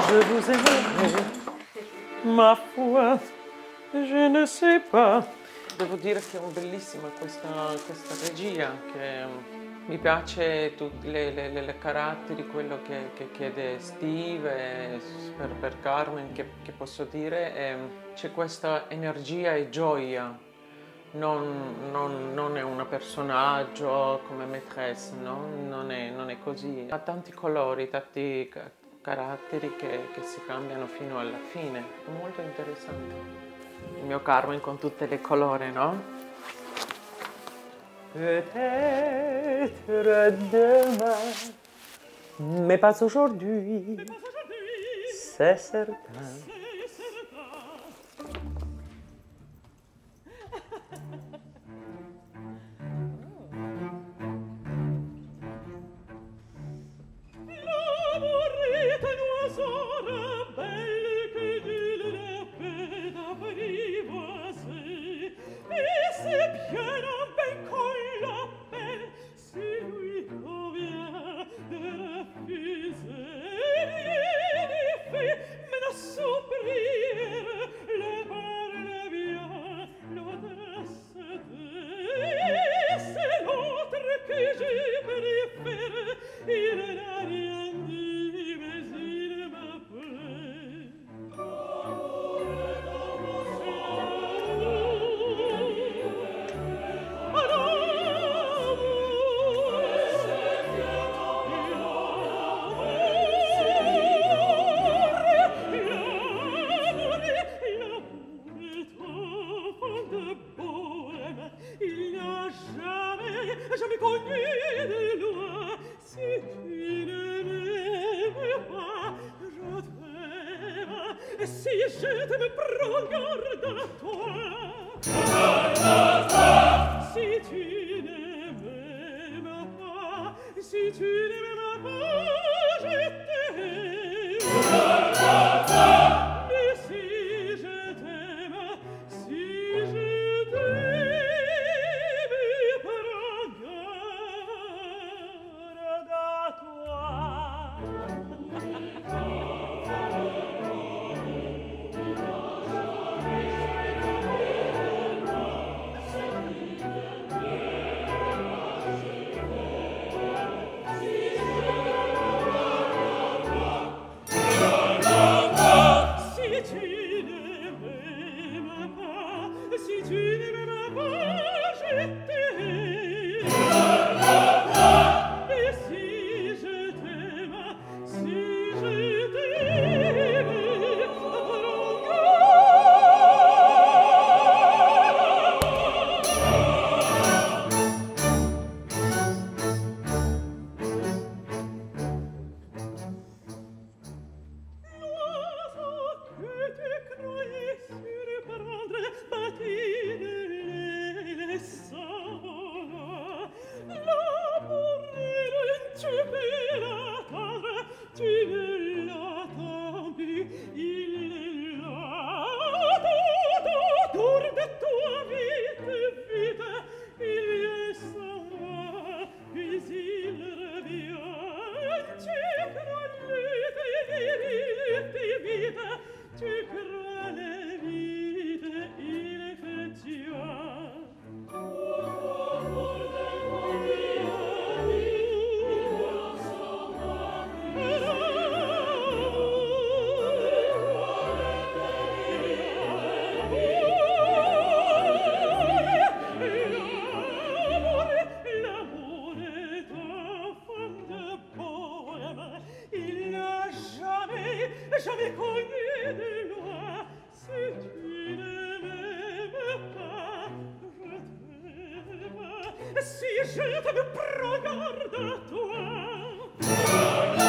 je vous aimerai, ma foi, je ne sais pas. Devo dire che è bellissima questa regia, che mi piace tutti le caratteri, quello che chiede Steve per Carmen, che posso dire, c'è questa energia e gioia, non è un personaggio come Maîtresse, no? Non è così. Ha tanti colori, tanti caratteri che si cambiano fino alla fine, è molto interessante. Il mio Carmen con tutte le colori, no? Peut-être demain, mais pas aujourd'hui, c'est certain.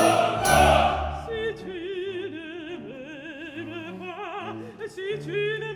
Si tu